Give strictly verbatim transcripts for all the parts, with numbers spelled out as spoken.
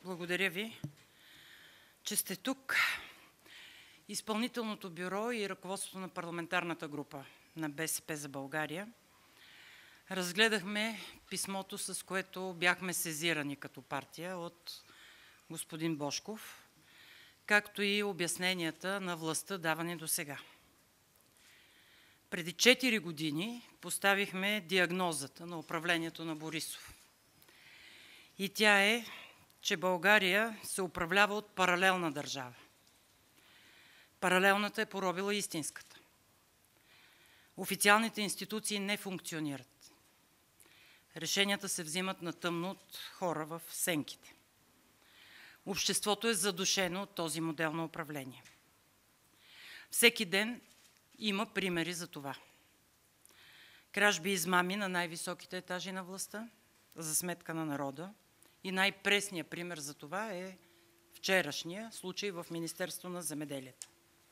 Благодаря ви, че сте тук. Изпълнителното бюро и ръководството на парламентарната група на БСП за България разгледахме писмото, с което бяхме сезирани като партия от господин Божков, както и обясненията на властта, давани досега. Преди четири години поставихме диагнозата на управлението на Борисов. И тя е, че България се управлява от паралелна държава. Паралелната е поробила истинската. Официалните институции не функционират. Решенията се взимат на тъмно от хора в сенките. Обществото е задушено от този модел на управление. Всеки ден има примери за това. Кражби и измами на най-високите етажи на властта за сметка на народа. И най-пресният пример за това е вчерашния случай в Министерството на земеделието.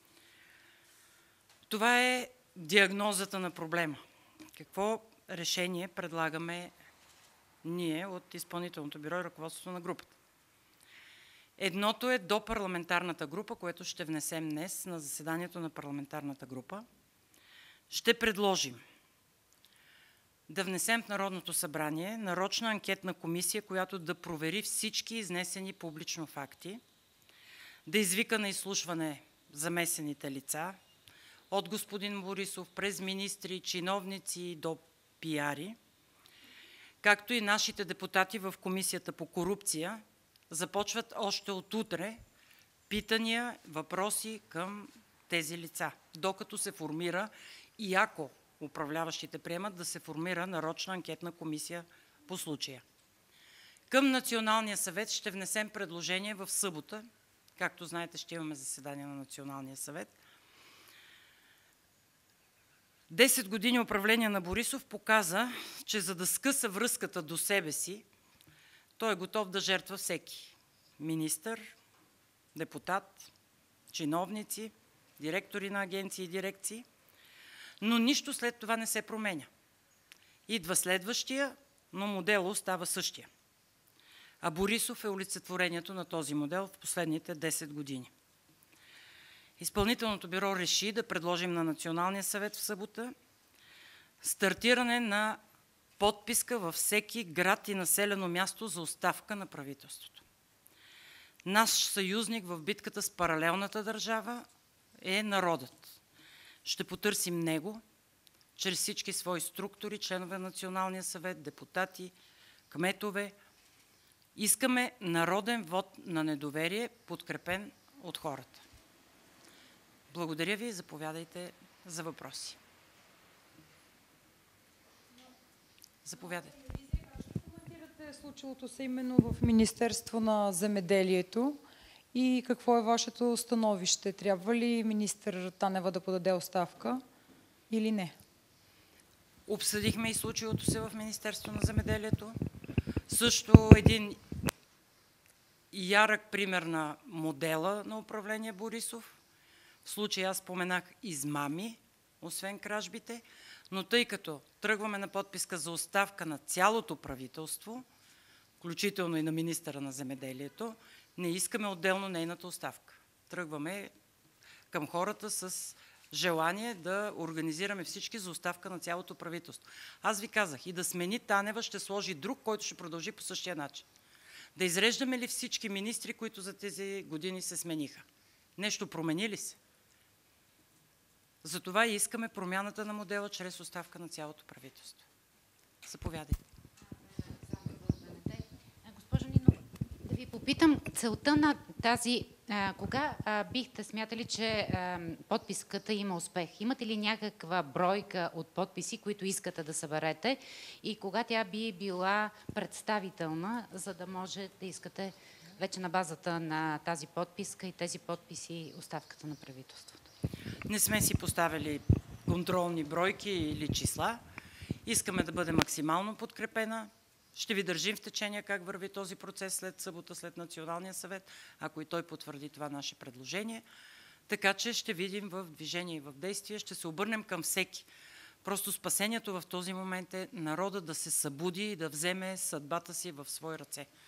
Това е диагнозата на проблема. Какво решение предлагаме ние от Изпълнителното бюро и ръководството на групата? Едното е до парламентарната група, което ще внесем днес на заседанието на парламентарната група. Ще предложим да внесем в Народното събрание нарочна анкетна комисия, която да провери всички изнесени публично факти, да извика на изслушване замесените лица от господин Борисов през министри, чиновници до пиари, както и нашите депутати в Комисията по корупция започват още от утре питания, въпроси към тези лица, докато се формира и ако управляващите приемат да се формира нарочна анкетна комисия по случая. Към Националния съвет ще внесем предложение в събота. Както знаете, ще имаме заседание на Националния съвет. Десет години управление на Борисов показа, че за да скъса връзката до себе си, той е готов да жертва всеки министър, депутат, чиновници, директори на агенции и дирекции, но нищо след това не се променя. Идва следващия, но моделът остава същия. А Борисов е олицетворението на този модел в последните десет години. Изпълнителното бюро реши да предложим на Националния съвет в събота стартиране на подписка във всеки град и населено място за оставка на правителството. Наш съюзник в битката с паралелната държава е народът. Ще потърсим него чрез всички свои структури, членове на Националния съвет, депутати, кметове. Искаме народен вот на недоверие, подкрепен от хората. Благодаря ви и заповядайте за въпроси. Заповядайте. Ще коментирате случилото се именно в Министерство на земеделието и какво е вашето становище? Трябва ли министър Танева да подаде оставка или не? Обсъдихме и случилото се в Министерство на земеделието. Също един ярък пример на модела на управление Борисов. В случая аз споменах измами, освен кражбите, но тъй като тръгваме на подписка за оставка на цялото правителство, включително и на министъра на земеделието, не искаме отделно нейната оставка. Тръгваме към хората с желание да организираме всички за оставка на цялото правителство. Аз ви казах, и да смени Танева, ще сложи друг, който ще продължи по същия начин. Да изреждаме ли всички министри, които за тези години се смениха? Нещо промени ли се? Затова и искаме промяната на модела чрез оставка на цялото правителство. Заповядайте. Госпожо Нинова, да ви попитам, целта на тази, а, кога а, бихте смятали, че а, подписката има успех? Имате ли някаква бройка от подписи, които искате да съберете и кога тя би била представителна, за да може да искате вече на базата на тази подписка и тези подписи оставката на правителството? Не сме си поставили контролни бройки или числа. Искаме да бъде максимално подкрепена. Ще ви държим в течение как върви този процес след събота, след Националния съвет, ако и той потвърди това наше предложение. Така че ще видим в движение и в действие, ще се обърнем към всеки. Просто спасението в този момент е народа да се събуди и да вземе съдбата си в свои ръце.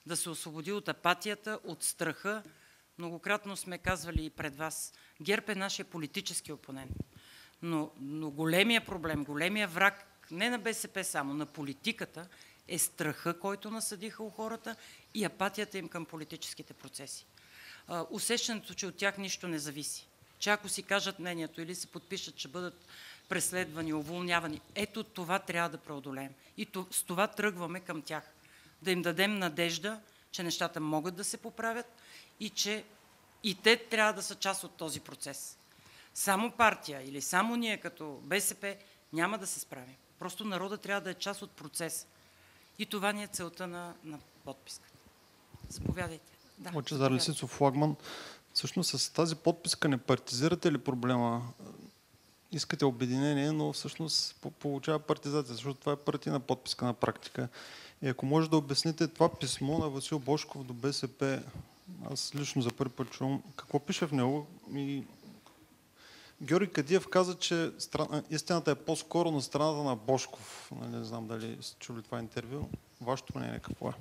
да се освободи от апатията, от страха. Многократно сме казвали и пред вас, ГЕРБ е нашия политически опонент. Но, но големия проблем, големия враг, не на БСП само, на политиката, е страха, който насъдиха у хората и апатията им към политическите процеси. А, усещането, че от тях нищо не зависи. Че ако си кажат мнението или се подпишат, че бъдат преследвани, уволнявани, ето това трябва да преодолеем. И то, с това тръгваме към тях. Да им дадем надежда, че нещата могат да се поправят и че и те трябва да са част от този процес. Само партия или само ние като БСП няма да се справим. Просто народа трябва да е част от процеса. И това ни е целта на, на подписката. Заповядайте. Да, Лъчезар Лисицов, флагман. Всъщност с тази подписка не партизирате ли проблема? Искате обединение, но всъщност получава партизация, защото това е партийна подписка на практика. И ако може да обясните това писмо на Васил Божков до БСП, аз лично за първи път чувам, какво пише в него? И Георги Кадиев каза, че страна, истината е по-скоро на страната на Божков. Не знам дали сте чули това интервю. Вашето мнение какво е?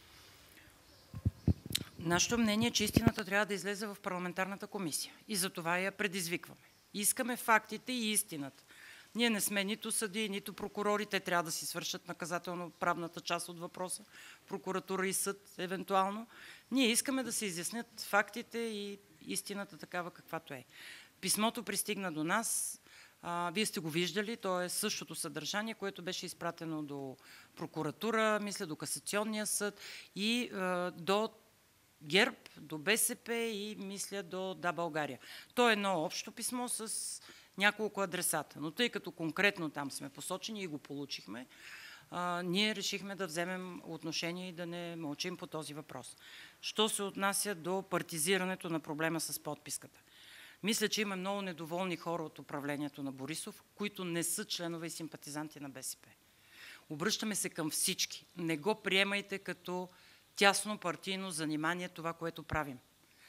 Нашето мнение е, че истината трябва да излезе в парламентарната комисия. И за това я предизвикваме. Искаме фактите и истината. Ние не сме нито съдии, нито прокурори. Те трябва да си свършат наказателно-правната част от въпроса. Прокуратура и съд, евентуално. Ние искаме да се изяснят фактите и истината такава каквато е. Писмото пристигна до нас. А, вие сте го виждали. То е същото съдържание, което беше изпратено до прокуратура, мисля до Касационния съд и а, до ГЕРБ, до БСП и мисля до Да, България. То е едно общо писмо с няколко адресата. Но тъй като конкретно там сме посочени и го получихме, а, ние решихме да вземем отношение и да не мълчим по този въпрос. Що се отнася до партизирането на проблема с подписката? Мисля, че има много недоволни хора от управлението на Борисов, които не са членове и симпатизанти на БСП. Обръщаме се към всички. Не го приемайте като тясно партийно занимание това, което правим.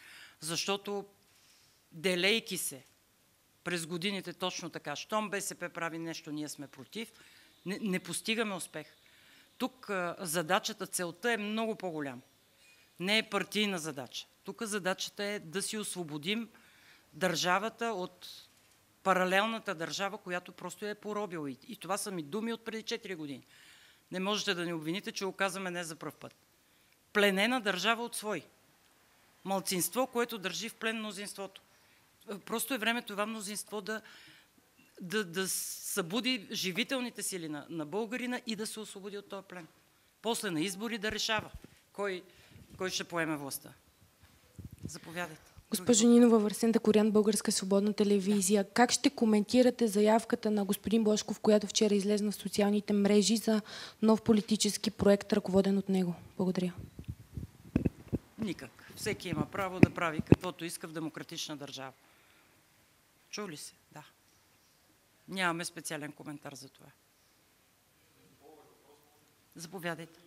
Защото делейки се през годините точно така, щом БСП прави нещо, ние сме против, не, не постигаме успех. Тук а, задачата, целта е много по-голяма. Не е партийна задача. Тук задачата е да си освободим държавата от паралелната държава, която просто е поробила. И това са ми думи от преди четири години. Не можете да ни обвините, че го казваме не за пръв път. Пленена държава от свой. Малцинство, което държи в плен мнозинството. Просто е време това мнозинство да, да, да събуди живителните сили на, на българина и да се освободи от този плен. После на избори да решава кой, кой ще поеме властта. Заповядайте. Госпожа Нинова, Варсента Корян, Българска свободна телевизия. Да. Как ще коментирате заявката на господин Божков, която вчера излезна в социалните мрежи за нов политически проект, ръководен от него? Благодаря. Никак. Всеки има право да прави каквото иска в демократична държава. Чули се? Да. Нямаме специален коментар за това. Заповядайте.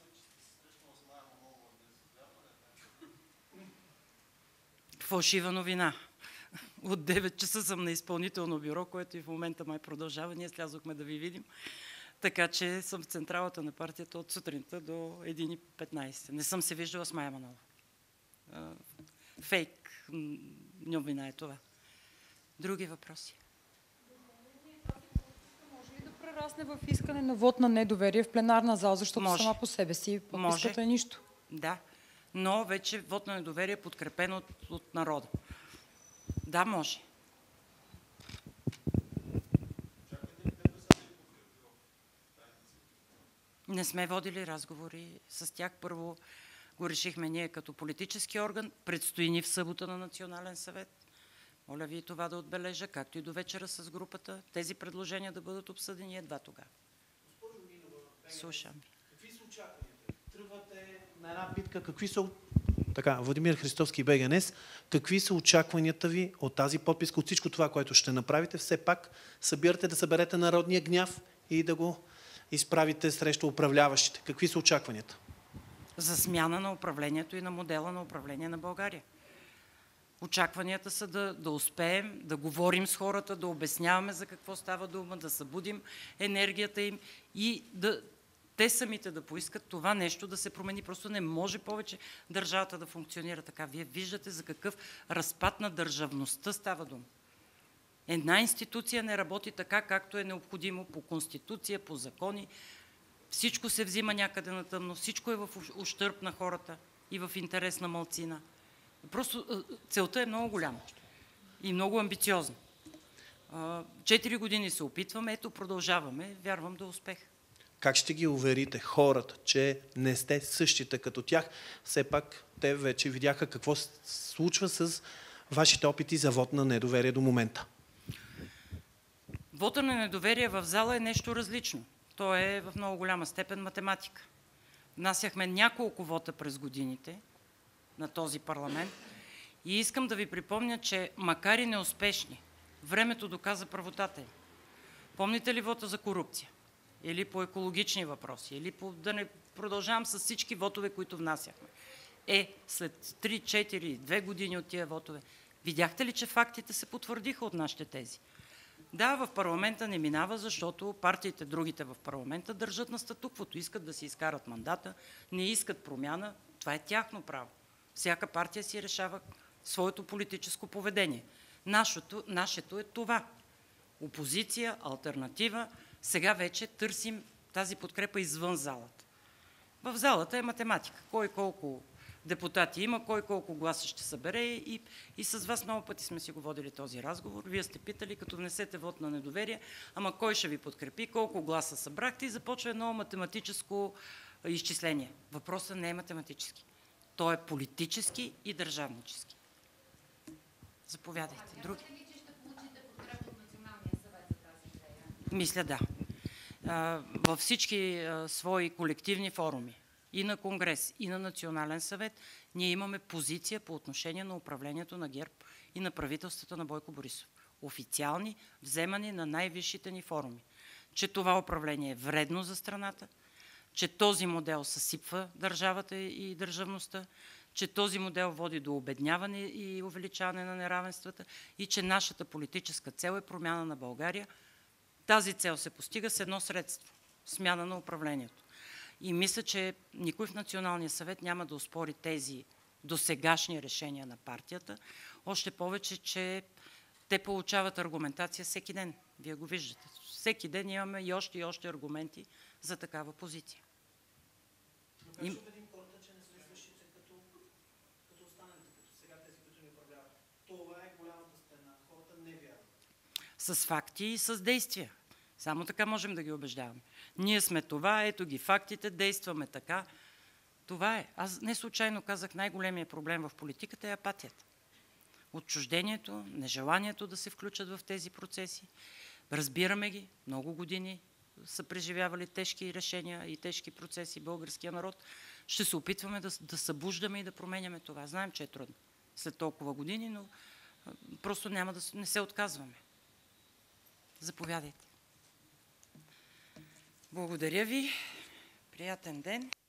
Фалшива новина. От девет часа съм на изпълнително бюро, което и в момента май продължава. Ние слязохме да ви видим. Така че съм в централата на партията от сутринта до едно и петнайсет. Не съм се виждала с Мая Манолова. Фейк новина е това. Други въпроси? Може ли да прерасне в искане на вод на недоверие в пленарна зала, защото може. Сама по себе си подписката е нищо? Да, но вече вод на недоверие е подкрепен от, от народа. Да, може. Не сме водили разговори с тях. Първо го решихме ние като политически орган. Предстои ни в събота на Национален съвет. Моля ви това да отбележа, както и до вечера с групата. Тези предложения да бъдат обсъдени едва тогава. Слушам. Какви са очакванията? Тръгвате на една битка. Какви са... Така, Владимир Христовски, БГНС. Какви са очакванията ви от тази подписка, от всичко това, което ще направите? Все пак събирате да съберете народния гняв и да го изправите срещу управляващите. Какви са очакванията? За смяна на управлението и на модела на управление на България. Очакванията са да, да успеем, да говорим с хората, да обясняваме за какво става дума, да събудим енергията им и да те самите да поискат това нещо да се промени. Просто не може повече държавата да функционира така. Вие виждате за какъв разпад на държавността става дума. Една институция не работи така, както е необходимо по конституция, по закони. Всичко се взима някъде на тъмно, всичко е в ущърб на хората и в интерес на малцина. Просто целта е много голяма и много амбициозна. Четири години се опитваме, ето продължаваме, вярвам до успех. Как ще ги уверите хората, че не сте същите като тях? Все пак те вече видяха какво се случва с вашите опити за вот на недоверие до момента. Вота на недоверие в зала е нещо различно. То е в много голяма степен математика. Внасяхме няколко вота през годините на този парламент и искам да ви припомня, че макар и неуспешни, времето доказа правотата им. Помните ли вота за корупция? Или по екологични въпроси? Или по... да не продължавам с всички вотове, които внасяхме. Е, след три, четири, две години от тия вотове, видяхте ли, че фактите се потвърдиха от нашите тези? Да, в парламента не минава, защото партиите, другите в парламента, държат на статуквото, искат да си изкарат мандата, не искат промяна, това е тяхно право. Всяка партия си решава своето политическо поведение. Нашето, нашето е това. Опозиция, алтернатива, сега вече търсим тази подкрепа извън залата. В залата е математика. Кой колко депутати има, кой колко гласа ще събере и, и с вас много пъти сме си го водили този разговор. Вие сте питали, като внесете вод на недоверие, ама кой ще ви подкрепи, колко гласа събрахте и започва едно математическо изчисление. Въпросът не е математически. Той е политически и държавнически. Заповядайте. Други? Мисля, да. Във всички свои колективни форуми, и на Конгрес, и на Национален съвет, ние имаме позиция по отношение на управлението на ГЕРБ и на правителството на Бойко Борисов. Официални вземани на най-висшите ни форуми. Че това управление е вредно за страната, че този модел съсипва държавата и държавността, че този модел води до обедняване и увеличаване на неравенствата и че нашата политическа цел е промяна на България. Тази цел се постига с едно средство – смяна на управлението. И мисля, че никой в Националния съвет няма да оспори тези досегашни решения на партията, още повече, че те получават аргументация всеки ден. Вие го виждате. Всеки ден имаме и още и още аргументи за такава позиция. Но как ще убедим хората, че не сме същите като, като останалите, като сега тези, които ни управляват? Това е голямата стена. Хората не вярват. С факти и с действия. Само така можем да ги убеждаваме. Ние сме това, ето ги фактите, действаме така. Това е. Аз не случайно казах, най-големият проблем в политиката е апатията. Отчуждението, нежеланието да се включат в тези процеси. Разбираме ги, много години са преживявали тежки решения и тежки процеси българския народ. Ще се опитваме да, да събуждаме и да променяме това. Знаем, че е трудно след толкова години, но просто няма да не се отказваме. Заповядайте. Благодаря ви. Приятен ден.